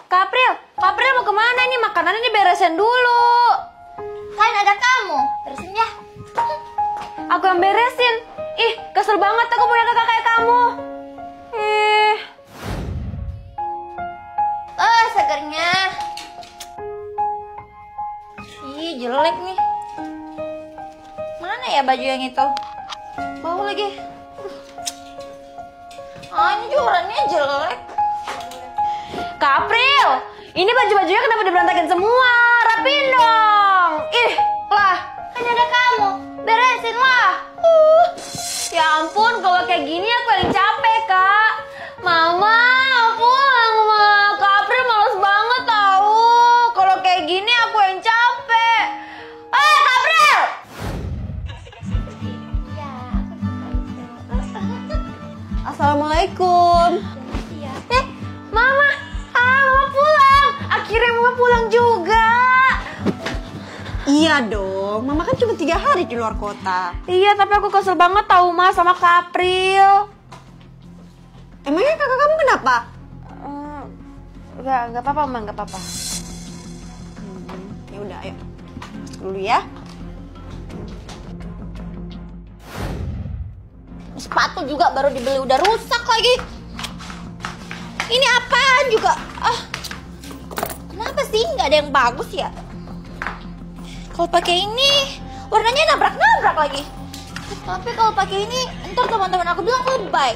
Kapril mau kemana nih? Makanannya diberesin dulu. Kan ada kamu, beresin ya. Aku yang beresin. Ih, kesel banget aku punya kakak kayak kamu. Segernya. Ih, jelek nih. Mana ya baju yang itu? Bau lagi. Ini juga warnanya jelek. Kapril, ini baju-bajunya kenapa diberantakin semua? Rapiin dong. Ih, lah. Kan ada kamu, beresin lah. Ya ampun, kalau kayak gini aku yang capek, Kak. Mama, pulang, Ma. Kapril males banget tahu. Kalau kayak gini aku yang capek. Kapril! Iya, aku suka itu. Assalamualaikum. Iya. Mama pulang. Akhirnya Mama pulang juga. Iya dong, Mama kan cuma 3 hari di luar kota. Iya, tapi aku kesel banget tahu Mas sama Kapril. Emangnya kakak kamu kenapa? Enggak apa-apa, Ma, enggak apa-apa. Ya udah, ayo masuk dulu ya. Sepatu juga baru dibeli udah rusak lagi. Ini apaan juga? Kenapa sih nggak ada yang bagus ya? Kalau pakai ini warnanya nabrak-nabrak lagi. Tapi kalau pakai ini ntar teman-teman aku bilang lebay.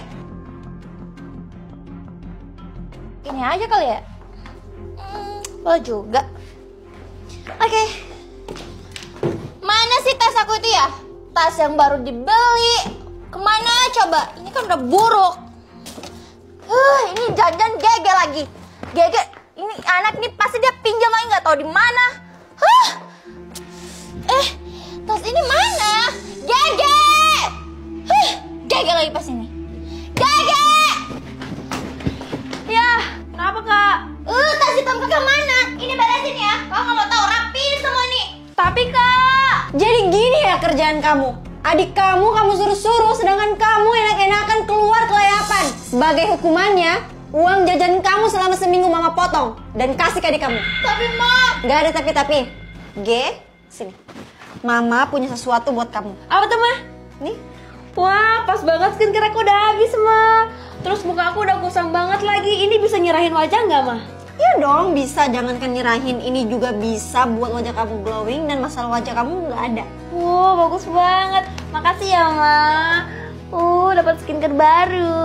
Ini aja kali ya. Boleh juga. Oke. Mana sih tas aku itu ya? Tas yang baru dibeli. Kemana coba? Ini kan udah buruk. Ini jajan Gege lagi. Gege, ini anak nih pasti dia pinjam lagi nggak tahu di mana. Tas ini mana? Gege! Gege lagi pas ini. Gege! Ya, kenapa, Kak? Tas hitam kakak mana? Ini beresin ya. Kalau nggak mau tahu rapiin semua nih. Tapi, Kak, Jadi gini ya kerjaan kamu. Adik kamu suruh-suruh, sedangkan kamu enak-enakan keluar kelayapan. Sebagai hukumannya, uang jajan kamu selama seminggu Mama potong dan kasih ke adik kamu. Tapi Ma, Gak ada tapi. G, sini. Mama punya sesuatu buat kamu. apa tuh, Ma? Nih. Wah, pas banget skincare aku udah habis, Ma. Terus muka aku udah kusam banget lagi. Ini bisa nyerahin wajah nggak, Ma? Ya dong, bisa. Jangankan nyerahin, ini juga bisa buat wajah kamu glowing dan masalah wajah kamu nggak ada. Wow, bagus banget. Makasih ya, Ma. Dapat skincare baru.